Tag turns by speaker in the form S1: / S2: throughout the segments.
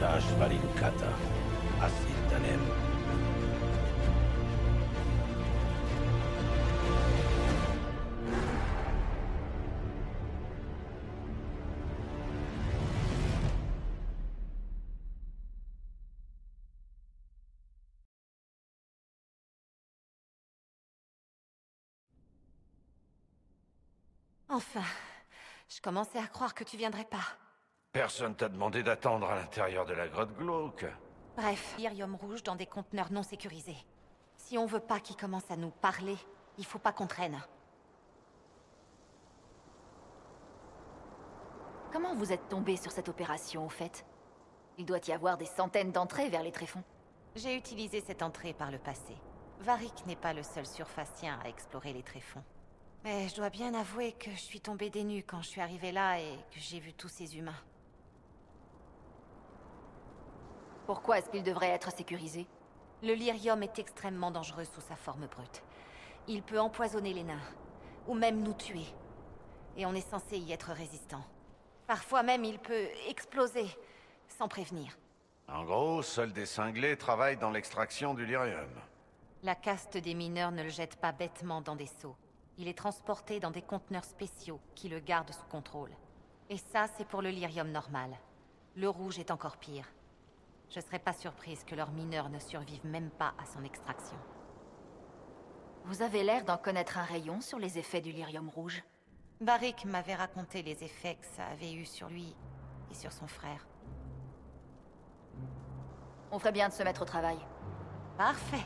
S1: Tash Valinkata, Asintanem.
S2: Enfin, je commençais à croire que tu viendrais pas.
S3: Personne t'a demandé d'attendre à l'intérieur de la grotte glauque.
S2: Bref, lyrium rouge dans des conteneurs non sécurisés. Si on veut pas qu'il commence à nous parler, il faut pas qu'on traîne.
S4: Comment vous êtes tombé sur cette opération, au fait? Il doit y avoir des centaines d'entrées vers les tréfonds.
S2: J'ai utilisé cette entrée par le passé. Varric n'est pas le seul surfacien à explorer les tréfonds. Mais je dois bien avouer que je suis tombée des nues quand je suis arrivée là et que j'ai vu tous ces humains.
S4: Pourquoi est-ce qu'il devrait être sécurisé?
S2: Le lyrium est extrêmement dangereux sous sa forme brute. Il peut empoisonner les nains, ou même nous tuer. Et on est censé y être résistant. Parfois même, il peut exploser, sans prévenir.
S3: En gros, seuls des cinglés travaillent dans l'extraction du lyrium.
S2: La caste des mineurs ne le jette pas bêtement dans des seaux. Il est transporté dans des conteneurs spéciaux qui le gardent sous contrôle. Et ça, c'est pour le lyrium normal. Le rouge est encore pire. Je serais pas surprise que leurs mineurs ne survivent même pas à son extraction.
S4: Vous avez l'air d'en connaître un rayon sur les effets du lyrium rouge.
S2: Varric m'avait raconté les effets que ça avait eu sur lui et sur son frère.
S4: On ferait bien de se mettre au travail.
S2: Parfait.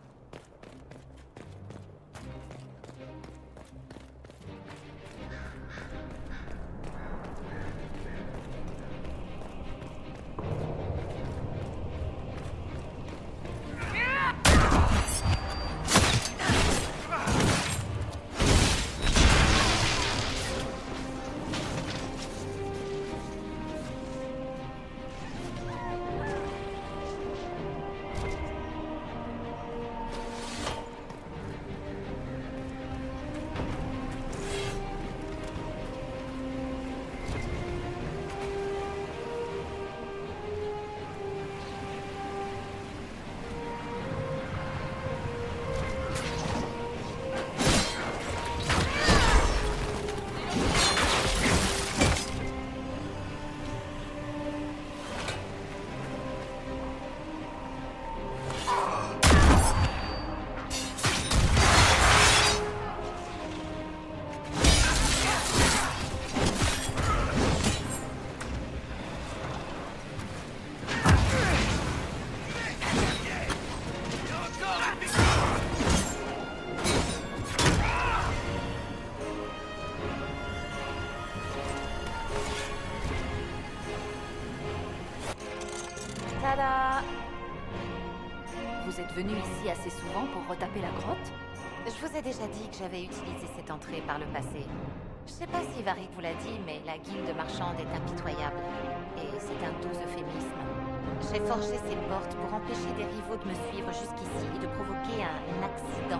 S2: Tada!
S4: Vous êtes venu ici assez souvent pour retaper la grotte?
S2: Je vous ai déjà dit que j'avais utilisé cette entrée par le passé. Je sais pas si Varric vous l'a dit, mais la guilde marchande est impitoyable. Et c'est un doux euphémisme. J'ai forgé ces portes pour empêcher des rivaux de me suivre jusqu'ici et de provoquer un accident.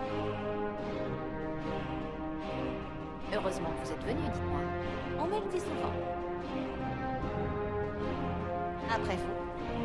S4: Heureusement que vous êtes venu, dites-moi.
S2: On me le dit souvent. Après vous.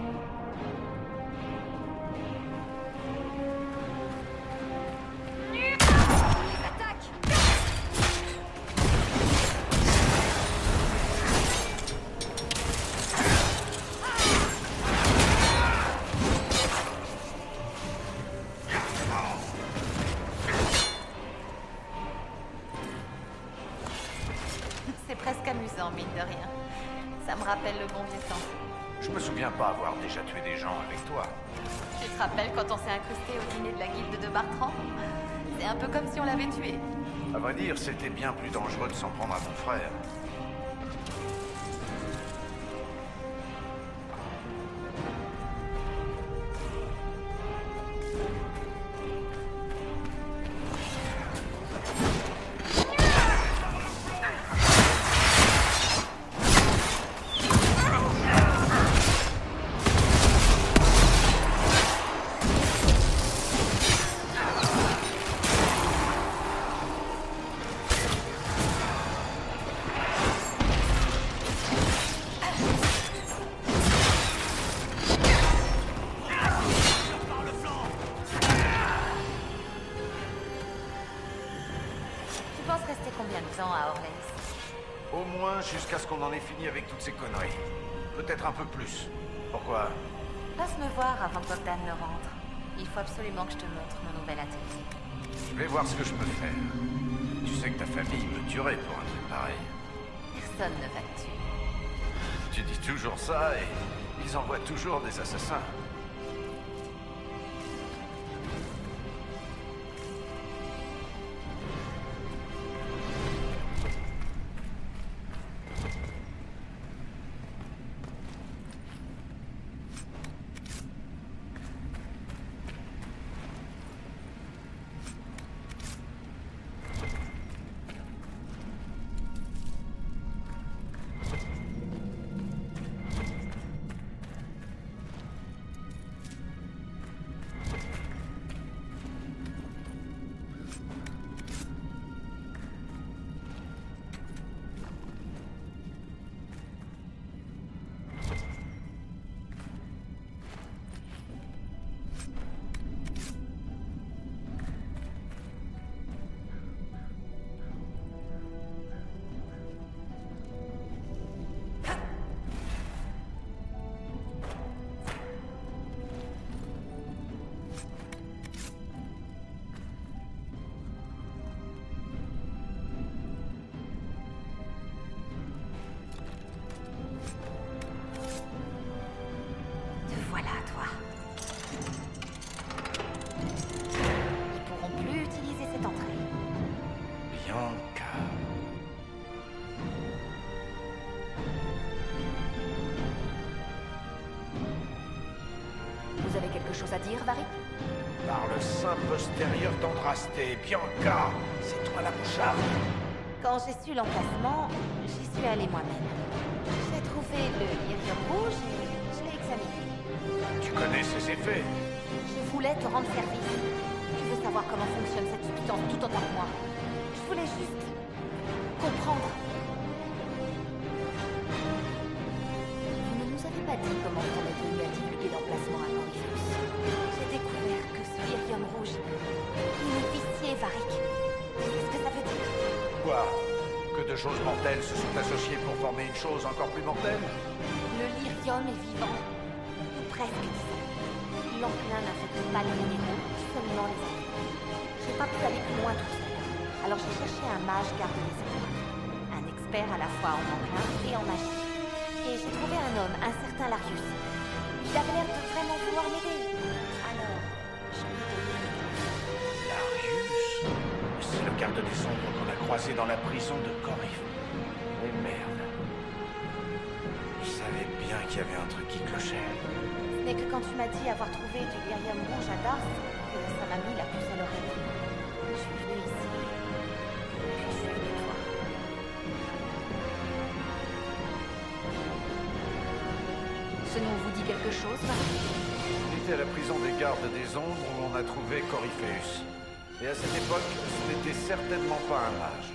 S2: C'est presque amusant, mine de rien. Ça me rappelle le bon vieux temps.
S3: Je me souviens pas avoir déjà tué des gens avec toi.
S2: Tu te rappelles quand on s'est incrusté au dîner de la guilde de Bartrand? C'est un peu comme si on l'avait tué.
S3: À vrai dire, c'était bien plus dangereux de s'en prendre à ton frère.
S2: penses rester combien de temps à Orleans?
S3: Au moins jusqu'à ce qu'on en ait fini avec toutes ces conneries. Peut-être un peu plus. Pourquoi?
S2: Passe me voir avant que Bogdan ne rentre. Il faut absolument que je te montre mon nouvel atelier.
S3: Je vais voir ce que je peux faire. Tu sais que ta famille me tuerait pour un truc pareil.
S2: Personne ne va te tuer.
S3: Tu dis toujours ça et ils envoient toujours des assassins.
S4: Vous avez quelque chose à dire, Varric?
S1: Par le sein postérieur d'Andrasté, Bianca, c'est toi la moucharde.
S2: Quand j'ai su l'emplacement, j'y suis allée moi-même. J'ai trouvé le lyrium rouge et je l'ai examiné.
S1: Tu connais ses effets?
S2: Je voulais te rendre service. Tu veux savoir comment fonctionne cette substance tout autant que moi. Je voulais juste comprendre.
S4: Vous ne nous avez pas dit comment vous en êtes venu à divulguer l'emplacement à Corifeus.
S2: J'ai découvert que ce lyrium rouge, il est vicié, Varric. Tu sais ce que ça veut dire?
S1: Quoi? Que deux choses mortelles se sont associées pour former une chose encore plus mortelle?
S2: Le lyrium est vivant. Ou presque, disons. L'enclin n'affecte pas les minéraux, seulement les animaux. J'ai pas pu aller plus loin tout seul. Alors j'ai cherché un mage garde les eaux. Un expert à la fois en enclin et en magie. Et j'ai trouvé un homme, un certain Larius. Il avait l'air de vraiment vouloir m'aider. Alors, je lui ai donné...
S1: Larius? C'est le garde des ombres qu'on a croisé dans la prison de Corif. Mais merde. Je savais bien qu'il y avait un truc qui clochait.
S2: Ce n'est que quand tu m'as dit avoir trouvé du lyrium rouge à Dars que ça m'a mis la puce à l'oreille. Je suis venue ici. Puis je suis venue te voir.
S4: Ce nom vous dit quelque chose, Varric?
S3: On était à la prison des gardes des ombres où on a trouvé Corifeus. Et à cette époque, ce n'était certainement pas un mage.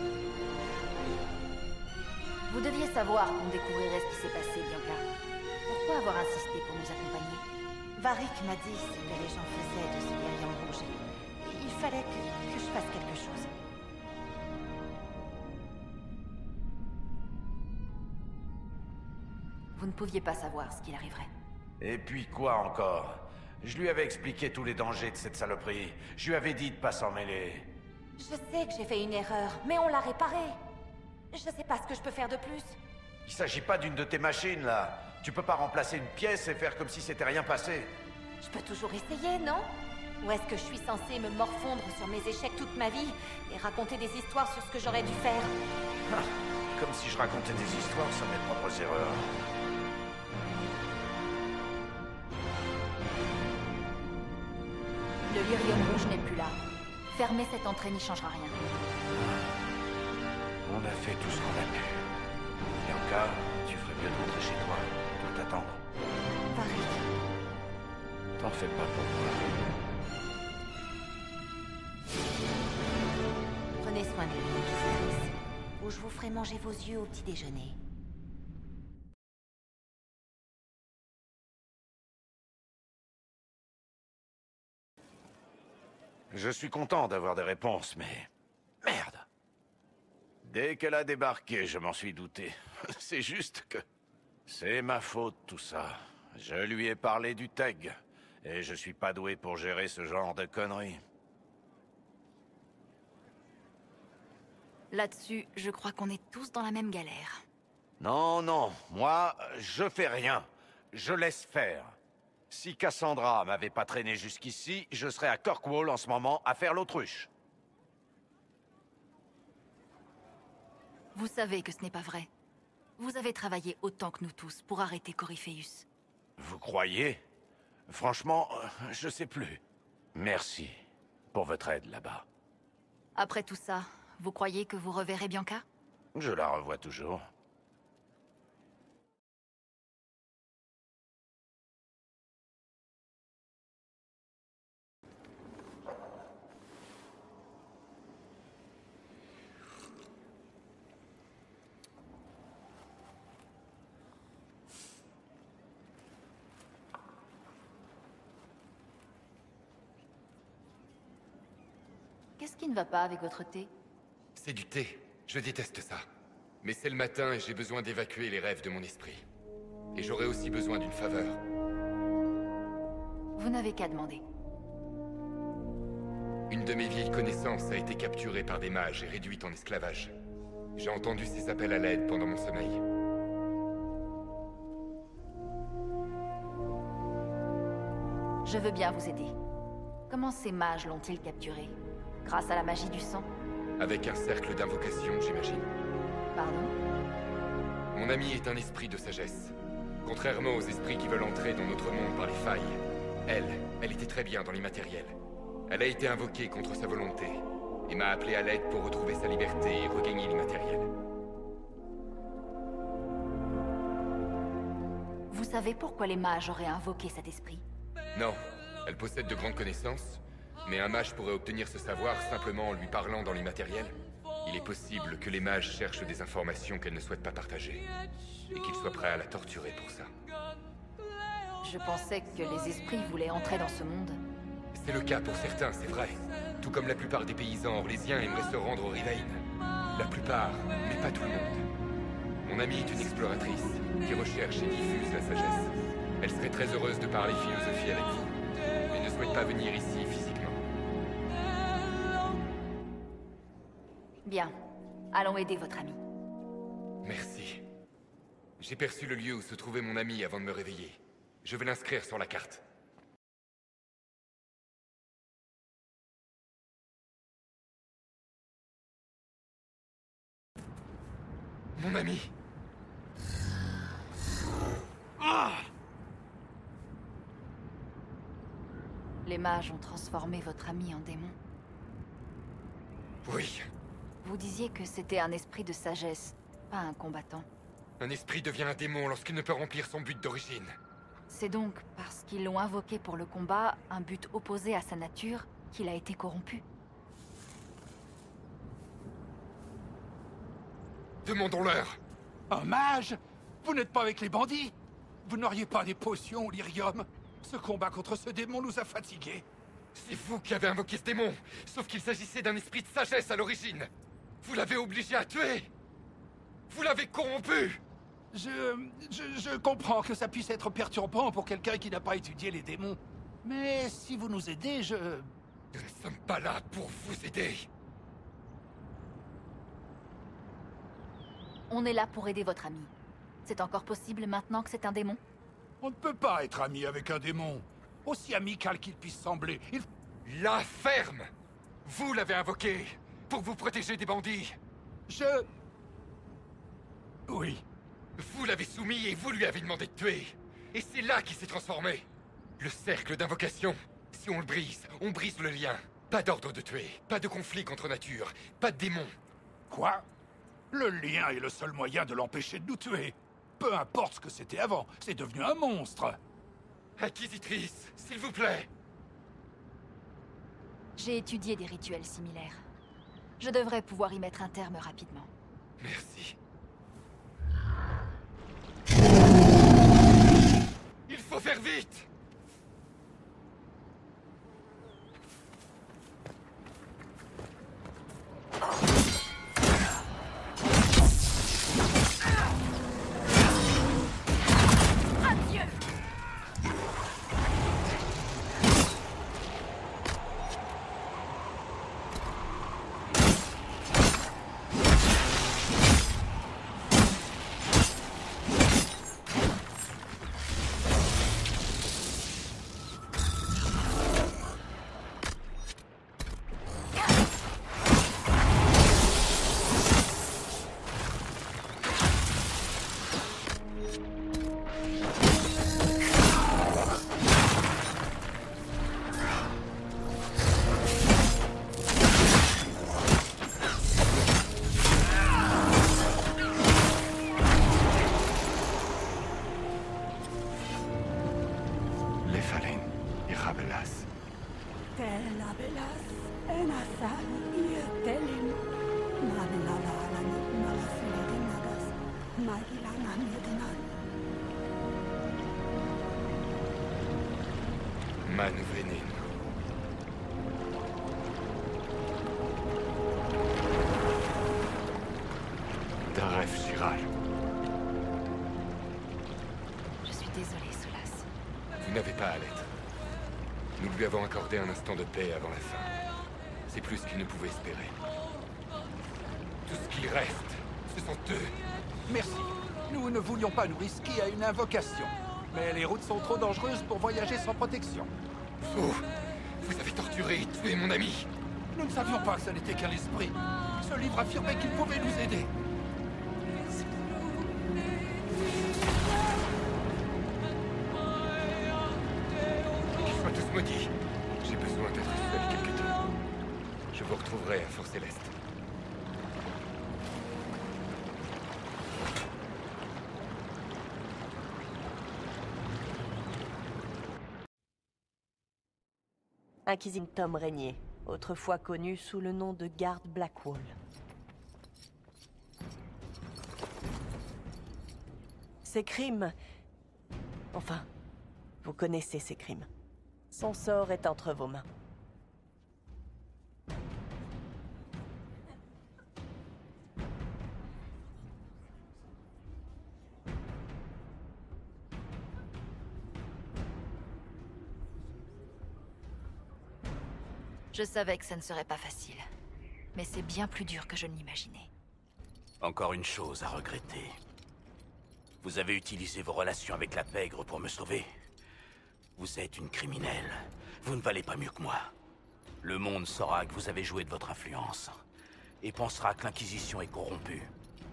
S4: Vous deviez savoir qu'on découvrirait ce qui s'est passé, Bianca. Pourquoi avoir insisté pour nous accompagner?
S2: Varric m'a dit ce que les gens faisaient de ce lyrium rouge. Il fallait que je fasse quelque chose.
S4: Vous ne pouviez pas savoir ce qu'il arriverait.
S3: Et puis quoi encore? Je lui avais expliqué tous les dangers de cette saloperie. Je lui avais dit de pas s'en mêler.
S2: Je sais que j'ai fait une erreur, mais on l'a réparée. Je sais pas ce que je peux faire de plus.
S3: Il s'agit pas d'une de tes machines, là. Tu peux pas remplacer une pièce et faire comme si c'était rien passé.
S2: Je peux toujours essayer, non? Ou est-ce que je suis censée me morfondre sur mes échecs toute ma vie et raconter des histoires sur ce que j'aurais dû faire?
S3: Ah, comme si je racontais des histoires sur mes propres erreurs.
S4: Le lyrium rouge n'est plus là. Fermer cette entrée n'y changera rien.
S3: On a fait tout ce qu'on a pu. Bianca, tu ferais mieux de rentrer chez toi. Je dois t'attendre.
S2: Varric,
S3: T'en fais pas pour moi.
S2: prenez soin de lui, Inquisitrice, ou je vous ferai manger vos yeux au petit déjeuner.
S3: Je suis content d'avoir des réponses, mais... Merde! Dès qu'elle a débarqué, je m'en suis douté. C'est juste que... C'est ma faute, tout ça. Je lui ai parlé du TEG. Et je suis pas doué pour gérer ce genre de conneries.
S4: Là-dessus, je crois qu'on est tous dans la même galère.
S3: Non, non, moi, je fais rien. Je laisse faire. Si Cassandra m'avait pas traîné jusqu'ici, je serais à Kirkwall en ce moment à faire l'autruche.
S4: Vous savez que ce n'est pas vrai. Vous avez travaillé autant que nous tous pour arrêter Corypheus.
S3: Vous croyez? Franchement, je sais plus. Merci pour votre aide là-bas.
S4: Après tout ça, vous croyez que vous reverrez Bianca?
S3: Je la revois toujours.
S4: Qu'est-ce qui ne va pas avec votre thé?
S5: C'est du thé. Je déteste ça. Mais c'est le matin et j'ai besoin d'évacuer les rêves de mon esprit. Et j'aurais aussi besoin d'une faveur.
S4: Vous n'avez qu'à demander.
S5: Une de mes vieilles connaissances a été capturée par des mages et réduite en esclavage. J'ai entendu ses appels à l'aide pendant mon sommeil.
S4: Je veux bien vous aider. Comment ces mages l'ont-ils capturée? Grâce à la magie du sang?
S5: Avec un cercle d'invocation, j'imagine.
S4: Pardon?
S5: Mon ami est un esprit de sagesse. Contrairement aux esprits qui veulent entrer dans notre monde par les failles, elle était très bien dans l'immatériel. Elle a été invoquée contre sa volonté, et m'a appelé à l'aide pour retrouver sa liberté et regagner l'immatériel.
S4: Vous savez pourquoi les mages auraient invoqué cet esprit?
S5: Non, elle possède de grandes connaissances, mais un mage pourrait obtenir ce savoir simplement en lui parlant dans l'immatériel. Il est possible que les mages cherchent des informations qu'elle ne souhaite pas partager, et qu'ils soient prêts à la torturer pour ça.
S4: Je pensais que les esprits voulaient entrer dans ce monde.
S5: C'est le cas pour certains, c'est vrai. Tout comme la plupart des paysans orlésiens aimeraient se rendre au Rivain. La plupart, mais pas tout le monde. Mon amie est une exploratrice, qui recherche et diffuse la sagesse. Elle serait très heureuse de parler philosophie avec vous, mais ne souhaite pas venir ici physiquement.
S4: Bien. Allons aider votre ami.
S5: Merci. J'ai perçu le lieu où se trouvait mon ami avant de me réveiller. Je vais l'inscrire sur la carte. Mon ami!
S4: Les mages ont transformé votre ami en démon.
S5: Oui.
S4: Vous disiez que c'était un esprit de sagesse, pas un combattant.
S5: Un esprit devient un démon lorsqu'il ne peut remplir son but d'origine.
S4: C'est donc parce qu'ils l'ont invoqué pour le combat, un but opposé à sa nature, qu'il a été corrompu.
S5: Demandons-leur!
S6: Un mage? Vous n'êtes pas avec les bandits? Vous n'auriez pas des potions, Lyrium? Ce combat contre ce démon nous a fatigués.
S5: C'est vous qui avez invoqué ce démon, sauf qu'il s'agissait d'un esprit de sagesse à l'origine. Vous l'avez obligé à tuer. Vous l'avez corrompu.
S6: Je comprends que ça puisse être perturbant pour quelqu'un qui n'a pas étudié les démons. Mais si vous nous aidez,
S5: Nous ne sommes pas là pour vous aider.
S4: On est là pour aider votre ami. C'est encore possible maintenant que c'est un démon?
S6: On ne peut pas être ami avec un démon. Aussi amical qu'il puisse sembler.
S5: La ferme! Vous l'avez invoqué pour vous protéger des bandits.
S6: Oui.
S5: Vous l'avez soumis et vous lui avez demandé de tuer. Et c'est là qu'il s'est transformé. Le cercle d'invocation. Si on le brise, on brise le lien. Pas d'ordre de tuer, pas de conflit contre nature, pas de démon.
S6: Quoi? Le lien est le seul moyen de l'empêcher de nous tuer. Peu importe ce que c'était avant, c'est devenu un monstre.
S5: Inquisitrice, s'il vous plaît.
S4: J'ai étudié des rituels similaires. Je devrais pouvoir y mettre un terme rapidement.
S5: Merci. Il faut faire vite! Norman Venin. Daref Shiral.
S4: Je suis désolée, Solas.
S5: Vous n'avez pas à l'être. Nous lui avons accordé un instant de paix avant la fin. C'est plus qu'il ne pouvait espérer. Tout ce qu'il reste, ce sont eux.
S6: Merci. Nous ne voulions pas nous risquer à une invocation. Mais les routes sont trop dangereuses pour voyager sans protection.
S5: Vous avez torturé et tué mon ami.
S6: Nous ne savions pas que ce n'était qu'un esprit. Ce livre affirmait qu'il pouvait nous aider.
S5: Qu'ils soient tous maudits. J'ai besoin d'être seul quelque temps. Je vous retrouverai à Fort Céleste.
S7: Inquisiteur Tom Régnier, autrefois connu sous le nom de Garde Blackwall. Ses crimes... Enfin, vous connaissez ses crimes. Son sort est entre vos mains.
S4: Je savais que ça ne serait pas facile. Mais c'est bien plus dur que je ne l'imaginais.
S3: Encore une chose à regretter. Vous avez utilisé vos relations avec la pègre pour me sauver. Vous êtes une criminelle. Vous ne valez pas mieux que moi. Le monde saura que vous avez joué de votre influence. Et pensera que l'Inquisition est corrompue.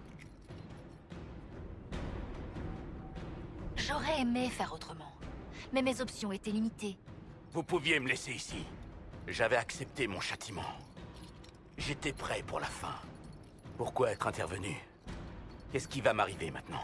S4: J'aurais aimé faire autrement. Mais mes options étaient limitées.
S3: Vous pouviez me laisser ici. J'avais accepté mon châtiment. J'étais prêt pour la fin. Pourquoi être intervenu? Qu'est-ce qui va m'arriver maintenant?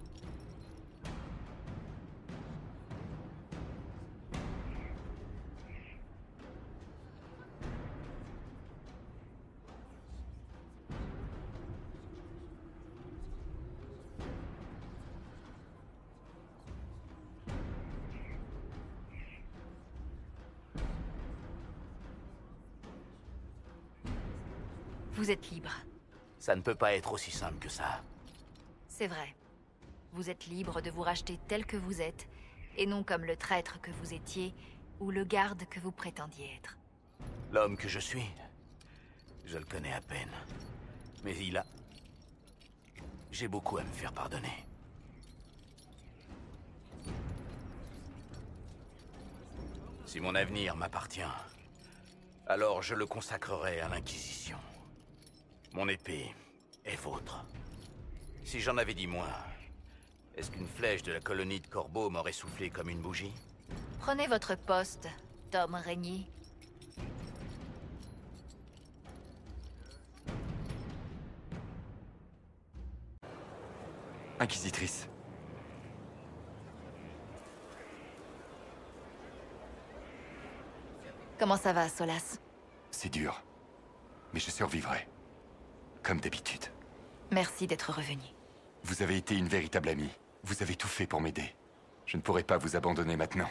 S4: Vous êtes libre.
S3: Ça ne peut pas être aussi simple que ça.
S4: C'est vrai. Vous êtes libre de vous racheter tel que vous êtes, et non comme le traître que vous étiez, ou le garde que vous prétendiez être.
S3: L'homme que je suis, je le connais à peine. Mais il a... J'ai beaucoup à me faire pardonner. Si mon avenir m'appartient, alors je le consacrerai à l'Inquisition. Mon épée est vôtre. Si j'en avais dit moins, est-ce qu'une flèche de la colonie de Corbeau m'aurait soufflé comme une bougie?
S4: Prenez votre poste, Tom Régnier.
S5: Inquisitrice.
S4: Comment ça va, Solas?
S5: C'est dur. Mais je survivrai. Comme d'habitude.
S4: Merci d'être revenu.
S5: Vous avez été une véritable amie. Vous avez tout fait pour m'aider. Je ne pourrai pas vous abandonner maintenant.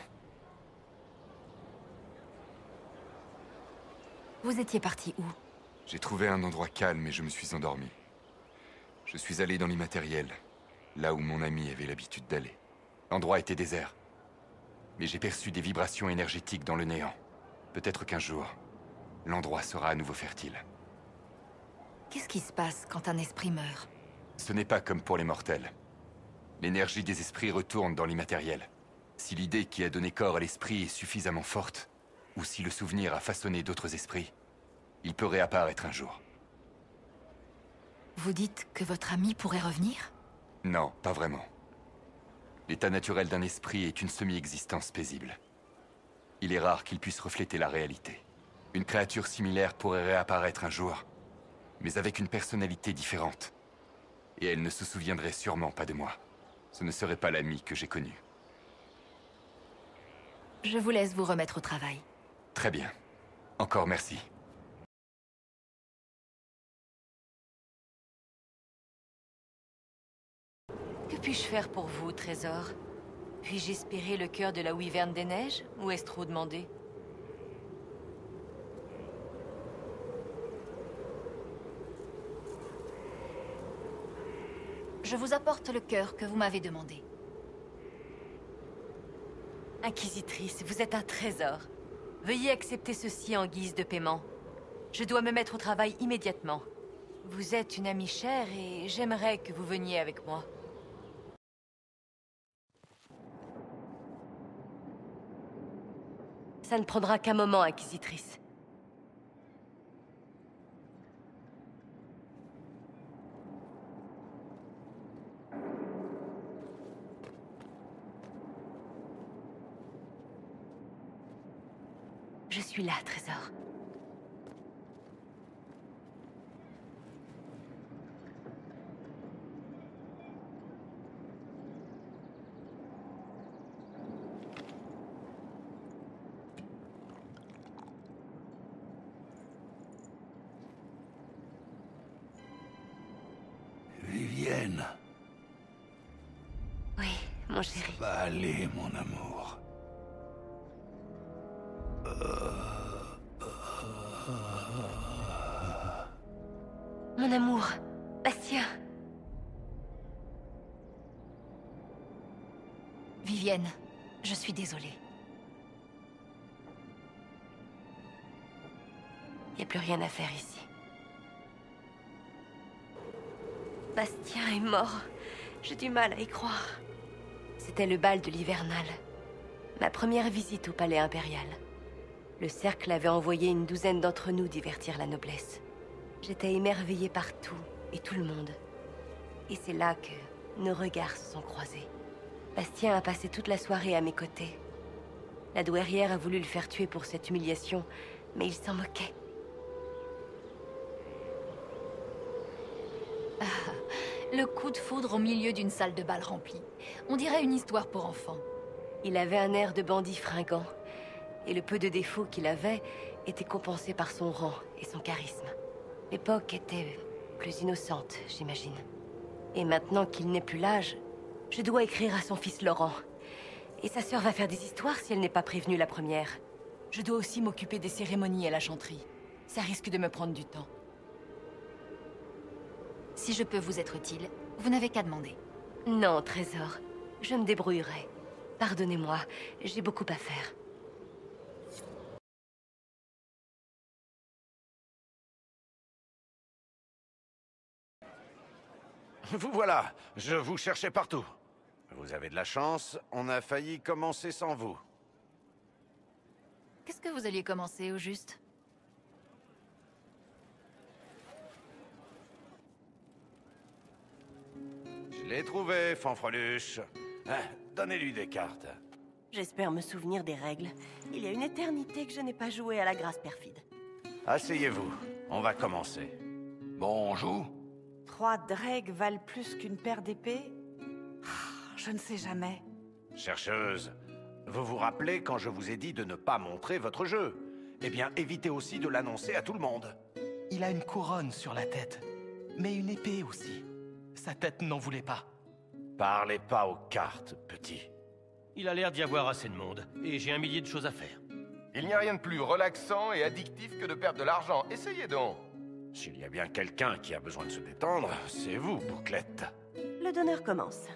S4: Vous étiez parti où?
S5: J'ai trouvé un endroit calme et je me suis endormi. Je suis allé dans l'immatériel, là où mon ami avait l'habitude d'aller. L'endroit était désert. Mais j'ai perçu des vibrations énergétiques dans le néant. Peut-être qu'un jour, l'endroit sera à nouveau fertile.
S4: Qu'est-ce qui se passe quand un esprit meurt?
S5: Ce n'est pas comme pour les mortels. L'énergie des esprits retourne dans l'immatériel. Si l'idée qui a donné corps à l'esprit est suffisamment forte, ou si le souvenir a façonné d'autres esprits, il peut réapparaître un jour.
S4: Vous dites que votre ami pourrait revenir?
S5: Non, pas vraiment. L'état naturel d'un esprit est une semi-existence paisible. Il est rare qu'il puisse refléter la réalité. Une créature similaire pourrait réapparaître un jour, mais avec une personnalité différente. Et elle ne se souviendrait sûrement pas de moi. Ce ne serait pas l'ami que j'ai connu.
S4: Je vous laisse vous remettre au travail.
S5: Très bien. Encore merci.
S2: Que puis-je faire pour vous, Trésor? Puis-je espérer le cœur de la Wyverne des Neiges, ou est-ce trop demandé?
S4: Je vous apporte le cœur que vous m'avez demandé.
S2: Inquisitrice, vous êtes un trésor. Veuillez accepter ceci en guise de paiement. Je dois me mettre au travail immédiatement. Vous êtes une amie chère et j'aimerais que vous veniez avec moi. Ça ne prendra qu'un moment, Inquisitrice. Je suis là, trésor.
S6: Vivienne,
S2: Oui, mon chéri.
S6: va aller, mon amour.
S2: Mon amour, Bastien.
S4: Vivienne, je suis désolée.
S2: Il n'y a plus rien à faire ici. Bastien est mort. J'ai du mal à y croire. C'était le bal de l'hivernal. Ma première visite au palais impérial. Le cercle avait envoyé une douzaine d'entre nous divertir la noblesse. J'étais émerveillée par tout et tout le monde. Et c'est là que nos regards se sont croisés. Bastien a passé toute la soirée à mes côtés. La douairière a voulu le faire tuer pour cette humiliation, mais il s'en moquait.
S4: Le coup de foudre au milieu d'une salle de bal remplie. On dirait une histoire pour enfants.
S2: Il avait un air de bandit fringant. Et le peu de défauts qu'il avait était compensé par son rang et son charisme. L'époque était plus innocente, j'imagine. Et maintenant qu'il n'est plus l'âge, je dois écrire à son fils Laurent. Et sa sœur va faire des histoires si elle n'est pas prévenue la première. Je dois aussi m'occuper des cérémonies à la chanterie. Ça risque de me prendre du temps.
S4: Si je peux vous être utile, vous n'avez qu'à demander.
S2: Non, trésor. Je me débrouillerai. Pardonnez-moi, j'ai beaucoup à faire.
S1: Vous voilà, je vous cherchais partout. Vous avez de la chance, on a failli commencer sans vous.
S4: Qu'est-ce que vous alliez commencer, au juste?
S1: Je l'ai trouvé, fanfreluche. Ah, donnez-lui des cartes.
S7: J'espère me souvenir des règles. Il y a une éternité que je n'ai pas joué à la grâce perfide.
S1: Asseyez-vous, on va commencer.
S6: Bonjour.
S8: 3 dregs valent plus qu'une paire d'épées? Je ne sais jamais.
S1: Chercheuse, vous vous rappelez quand je vous ai dit de ne pas montrer votre jeu? Eh bien, évitez aussi de l'annoncer à tout le monde.
S9: Il a une couronne sur la tête, mais une épée aussi. Sa tête n'en voulait pas.
S1: Parlez pas aux cartes, petit.
S10: Il a l'air d'y avoir assez de monde, et j'ai un millier de choses à faire.
S5: Il n'y a rien de plus relaxant et addictif que de perdre de l'argent. Essayez donc.
S1: S'il y a bien quelqu'un qui a besoin de se détendre, c'est vous, Bouclette.
S7: Le donneur commence.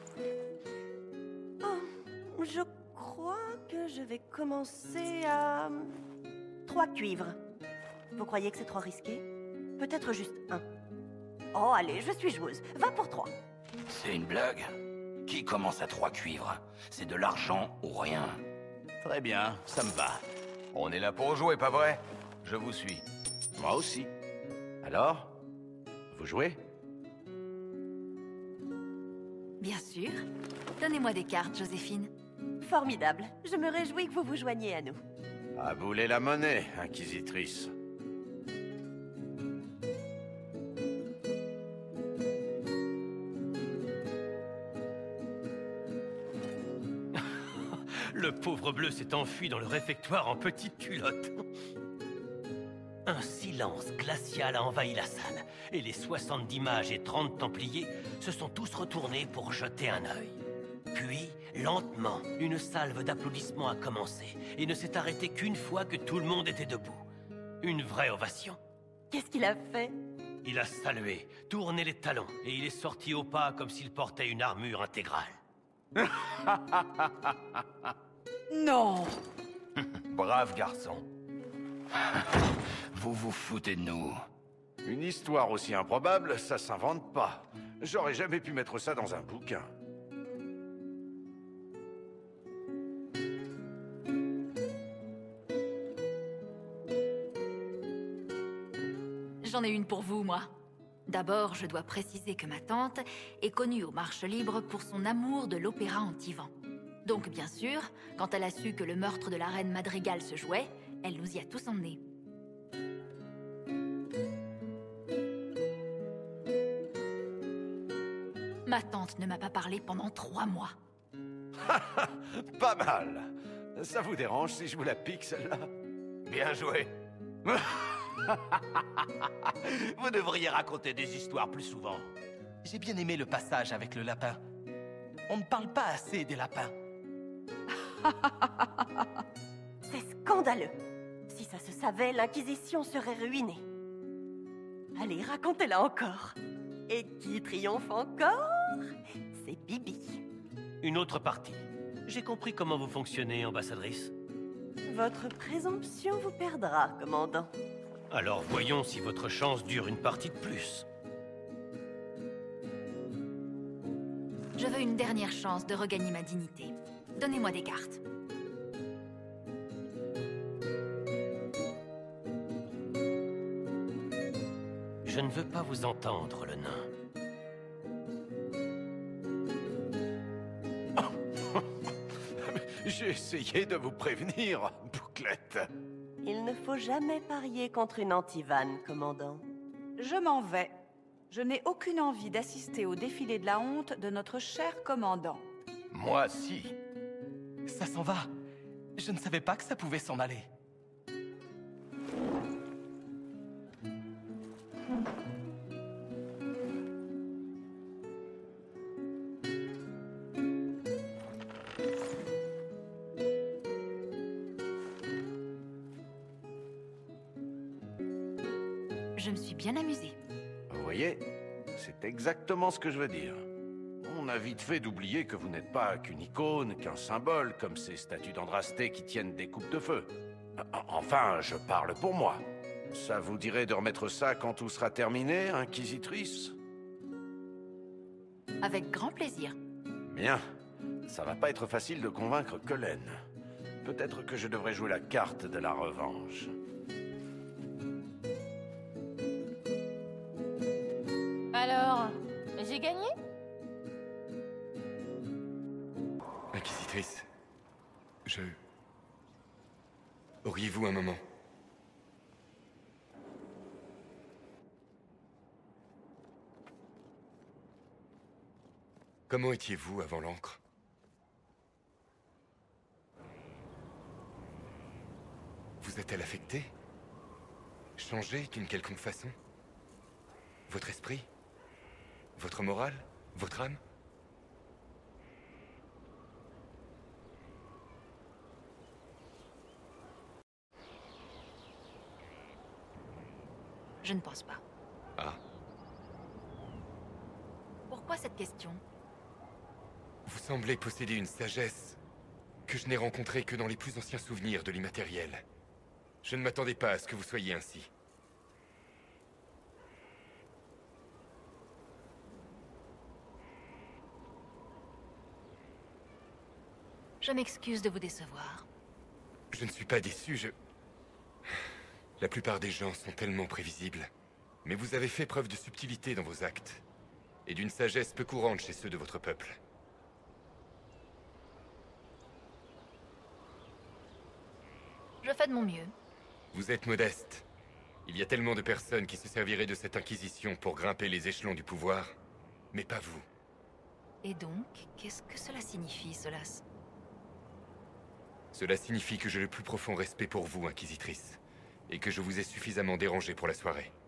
S7: Oh, je crois que je vais commencer à... 3 cuivres. Vous croyez que c'est trop risqué? Peut-être juste 1. Oh, allez, je suis joueuse. Va pour 3.
S3: C'est une blague. Qui commence à 3 cuivres? C'est de l'argent ou rien. Très bien, ça me va.
S5: On est là pour jouer, pas vrai? Je vous suis.
S1: Moi aussi. Alors, vous jouez?
S4: Bien sûr. Donnez-moi des cartes, Joséphine.
S7: Formidable. Je me réjouis que vous vous joigniez à nous.
S1: Aboulez la monnaie, inquisitrice.
S10: Le pauvre bleu s'est enfui dans le réfectoire en petite culotte. Un silence glacial a envahi la salle, et les 70 mages et 30 templiers se sont tous retournés pour jeter un œil. Puis, Lentement, une salve d'applaudissements a commencé et ne s'est arrêtée qu'une fois que tout le monde était debout. Une vraie ovation.
S7: Qu'est-ce qu'il a fait?
S10: Il a salué, tourné les talons et il est sorti au pas comme s'il portait une armure intégrale.
S8: Non!
S1: Brave garçon.
S11: Vous vous foutez de nous.
S1: Une histoire aussi improbable, ça s'invente pas. J'aurais jamais pu mettre ça dans un bouquin.
S4: J'en ai une pour vous, moi. D'abord, je dois préciser que ma tante est connue aux marches libres pour son amour de l'opéra en Tivan. Donc, bien sûr, quand elle a su que le meurtre de la reine Madrigal se jouait, elle nous y a tous emmenés. Ma tante ne m'a pas parlé pendant 3 mois.
S1: Pas mal. Ça vous dérange si je vous la pique, celle-là?
S3: Bien joué. Vous devriez raconter des histoires plus souvent.
S9: J'ai bien aimé le passage avec le lapin. On ne parle pas assez des lapins.
S7: C'est scandaleux. Si ça se savait, l'Inquisition serait ruinée. Allez, racontez-la encore. Et qui triomphe encore? C'est Bibi.
S10: Une autre partie. J'ai compris comment vous fonctionnez, ambassadrice.
S7: Votre présomption vous perdra, commandant.
S10: Alors voyons si votre chance dure une partie de plus.
S4: Je veux une dernière chance de regagner ma dignité. Donnez-moi des cartes.
S10: Je ne veux pas vous entendre, le nain.
S1: J'ai essayé de vous prévenir, Bouclette.
S7: Il ne faut jamais parier contre une antivane, commandant.
S8: Je m'en vais. Je n'ai aucune envie d'assister au défilé de la honte de notre cher commandant.
S11: Moi, si.
S9: Ça s'en va. Je ne savais pas que ça pouvait s'en aller.
S4: Je me suis bien amusée.
S1: Vous voyez, c'est exactement ce que je veux dire. On a vite fait d'oublier que vous n'êtes pas qu'une icône, qu'un symbole, comme ces statues d'Andrasté qui tiennent des coupes de feu. Enfin, je parle pour moi. Ça vous dirait de remettre ça quand tout sera terminé, Inquisitrice?
S4: Avec grand plaisir.
S1: Bien. Ça va pas être facile de convaincre Cullen. Peut-être que je devrais jouer la carte de la revanche.
S2: Alors, j'ai gagné?
S5: Inquisitrice, Auriez-vous un moment? Comment étiez-vous avant l'encre? Vous êtes-elle affectée? Changée d'une quelconque façon? Votre esprit? Votre morale? Votre âme?
S4: Je ne pense pas.
S5: Ah,
S4: Pourquoi cette question?
S5: vous semblez posséder une sagesse que je n'ai rencontrée que dans les plus anciens souvenirs de l'immatériel. Je ne m'attendais pas à ce que vous soyez ainsi.
S4: Je m'excuse de vous décevoir.
S5: Je ne suis pas déçu, La plupart des gens sont tellement prévisibles. Mais vous avez fait preuve de subtilité dans vos actes. Et d'une sagesse peu courante chez ceux de votre peuple.
S4: Je fais de mon mieux.
S5: Vous êtes modeste. Il y a tellement de personnes qui se serviraient de cette inquisition pour grimper les échelons du pouvoir. Mais pas vous.
S4: Et donc, qu'est-ce que cela signifie, Solas?
S5: Cela signifie que j'ai le plus profond respect pour vous, Inquisitrice. Et que je vous ai suffisamment dérangé pour la soirée.